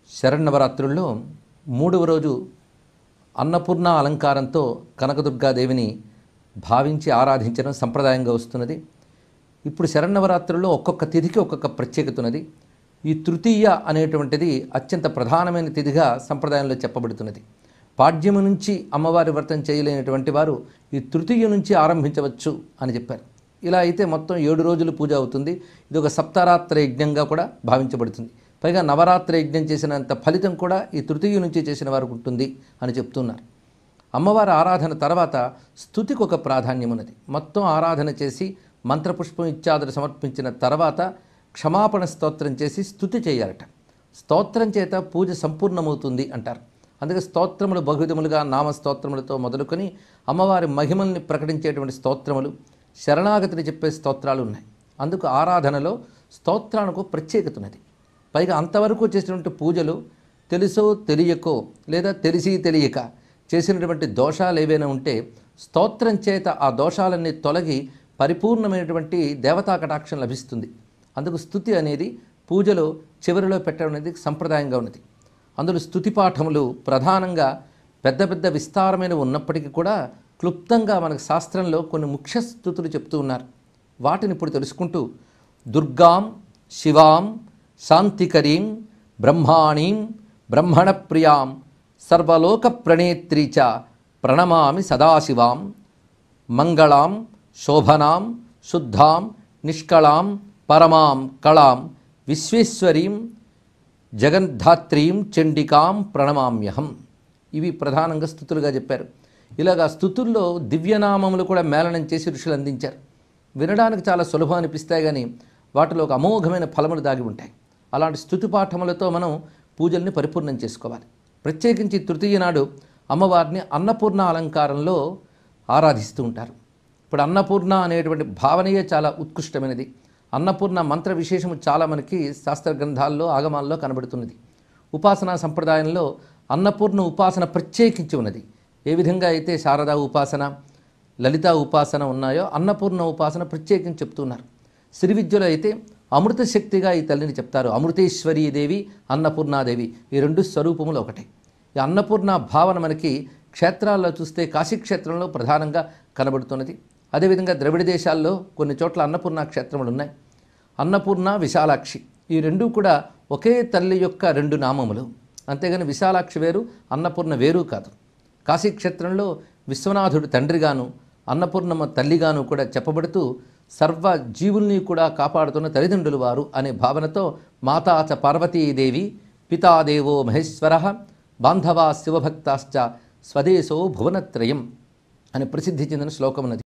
శరన్నవరాత్రుల్లో మూడవ రోజు అన్నపూర్ణ అలంకారంతో కనకదుర్గాదేవిని భావించి ఆరాధించడం సంప్రదాయంగా వస్తున్నది. ఇప్పుడు శరన్నవరాత్రుల్లో ఒక్కొక్క తిథికి ఒక్కొక్క ప్రత్యేకత ఉన్నది. ఈ తృతీయ అనేటువంటిది అత్యంత ప్రధానమైన తిథిగా సంప్రదాయంలో చెప్పబడుతున్నది. పాడ్యము నుంచి అమ్మవారి వ్రతం చేయలేనటువంటి వారు ఈ తృతీయ నుంచి ఆరంభించవచ్చు అని చెప్పారు. ఇలా అయితే మొత్తం 7 రోజులు పూజ అవుతుంది. ఇది ఒక సప్తారాత్ర యజ్ఞంగా కూడా భావించబడుతుంది. పైగా నవరాత్రి యజ్ఞం చేసినంత ఫలితం కూడా ఈ తృతీయ నుంచి చేసిన వారికి ఉంటుంది అని చెప్తున్నారు. అమ్మవారి ఆరాధన తర్వాత స్తుతికి ఒక ప్రాధాన్యం ఉన్నది. మొత్తం ఆరాధన చేసి మంత్రపుష్పం ఇత్యాదులు సమర్పించిన తర్వాత క్షమాపణ స్తోత్రం చేసి స్తుతి చేయాలట. స్తోత్రం చేత పూజ సంపూర్ణమవుతుంది అంటారు. అందుకే స్తోత్రములు బహువిధములుగా నామస్తోత్రములతో మొదలుకొని అమ్మవారి మహిమల్ని ప్రకటించేటువంటి స్తోత్రములు, శరణాగతిని చెప్పే స్తోత్రాలు ఉన్నాయి. అందుకు ఆరాధనలో స్తోత్రానికి ప్రత్యేకత ఉన్నది. పైగా అంతవరకు చేసినటువంటి పూజలు తెలుసో తెలియకో లేదా తెలిసి తెలియక చేసినటువంటి దోషాలు ఏవైనా ఉంటే స్తోత్రం చేత ఆ దోషాలన్నీ తొలగి పరిపూర్ణమైనటువంటి దేవతా కటాక్షం లభిస్తుంది. అందుకు స్తుతి అనేది పూజలో చివరిలో పెట్టడం అనేది సంప్రదాయంగా ఉన్నది. అందులో స్తుతి పాఠములు ప్రధానంగా పెద్ద పెద్ద విస్తారమైన ఉన్నప్పటికీ కూడా క్లుప్తంగా మనకు శాస్త్రంలో కొన్ని ముఖ్య స్తుతులు చెప్తూ ఉన్నారు. వాటిని ఇప్పుడు తెలుసుకుంటూ దుర్గాం శివాం శాంతికరీం బ్రహ్మాణీం బ్రహ్మణప్రియాం సర్వలోక ప్రణేత్రీచ ప్రణమామి సదాశివాం మంగళాం శోభనాం శుద్ధాం నిష్కళాం పరమాం కళాం విశ్వేశ్వరీం జగద్ధాత్రీం చండికాం ప్రణమామ్యహం. ఇవి ప్రధానంగా స్తుతులుగా చెప్పారు. ఇలాగా స్తుతుల్లో దివ్యనామములు కూడా మేళనం చేసి ఋషులు అందించారు. వినడానికి చాలా సులభం అనిపిస్తాయి, కానీ వాటిలో ఒక అమోఘమైన ఫలములు దాగి ఉంటాయి. అలాంటి స్తుతి పాఠములతో మనం పూజల్ని పరిపూర్ణం చేసుకోవాలి. ప్రత్యేకించి తృతీయ నాడు అమ్మవారిని అన్నపూర్ణ అలంకారంలో ఆరాధిస్తూ ఉంటారు. ఇప్పుడు అన్నపూర్ణ అనేటువంటి భావనయే చాలా ఉత్కృష్టమైనది. అన్నపూర్ణ మంత్ర విశేషము చాలా మనకి శాస్త్ర గ్రంథాల్లో ఆగమాల్లో కనబడుతున్నది. ఉపాసనా సంప్రదాయంలో అన్నపూర్ణ ఉపాసన ప్రత్యేకించి ఉన్నది. ఏ విధంగా అయితే శారదా ఉపాసన, లలితా ఉపాసన ఉన్నాయో అన్నపూర్ణ ఉపాసన ప్రత్యేకించి చెప్తున్నారు. శ్రీ విద్యలో అయితే అమృత శక్తిగా ఈ తల్లిని చెప్తారు. అమృతేశ్వరీదేవి, అన్నపూర్ణాదేవి, ఈ రెండు స్వరూపములు ఒకటే. ఈ అన్నపూర్ణ భావన మనకి క్షేత్రాల్లో చూస్తే కాశీక్షేత్రంలో ప్రధానంగా కనబడుతున్నది. అదేవిధంగా ద్రవిడ దేశాల్లో కొన్ని చోట్ల అన్నపూర్ణ క్షేత్రములు ఉన్నాయి. అన్నపూర్ణ, విశాలాక్షి, ఈ రెండూ కూడా ఒకే తల్లి యొక్క 2 నామములు. అంతేగాని విశాలాక్షి వేరు, అన్నపూర్ణ వేరు కాదు. కాశీక్షేత్రంలో విశ్వనాథుడు తండ్రిగాను, అన్నపూర్ణమ్మ తల్లిగాను కూడా చెప్పబడుతూ సర్వ జీవుల్ని కూడా కాపాడుతున్న తల్లిదండ్రులు వారు అనే భావనతో మాతాచ పార్వతీదేవి పితాదేవో మహేశ్వర బాంధవా శివభక్తాశ్చ స్వదేశో భువనత్రయం అని ప్రసిద్ధి చెందిన శ్లోకమున్నది.